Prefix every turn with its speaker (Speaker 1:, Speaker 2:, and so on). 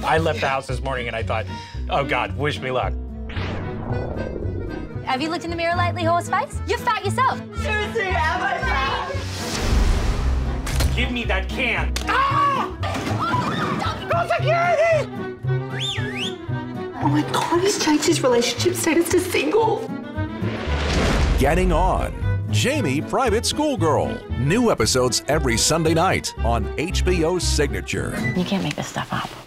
Speaker 1: I left the house this morning and I thought, oh God, wish me luck.
Speaker 2: Have you looked in the mirror lately, horseface? You're fat yourself.
Speaker 3: Seriously, am I fat?
Speaker 1: Give me that can. Ah!
Speaker 3: Go security! Oh my God, he's changed his relationship status to single.
Speaker 4: Getting On. Jamie, Private Schoolgirl. New episodes every Sunday night on HBO Signature.
Speaker 2: You can't make this stuff up.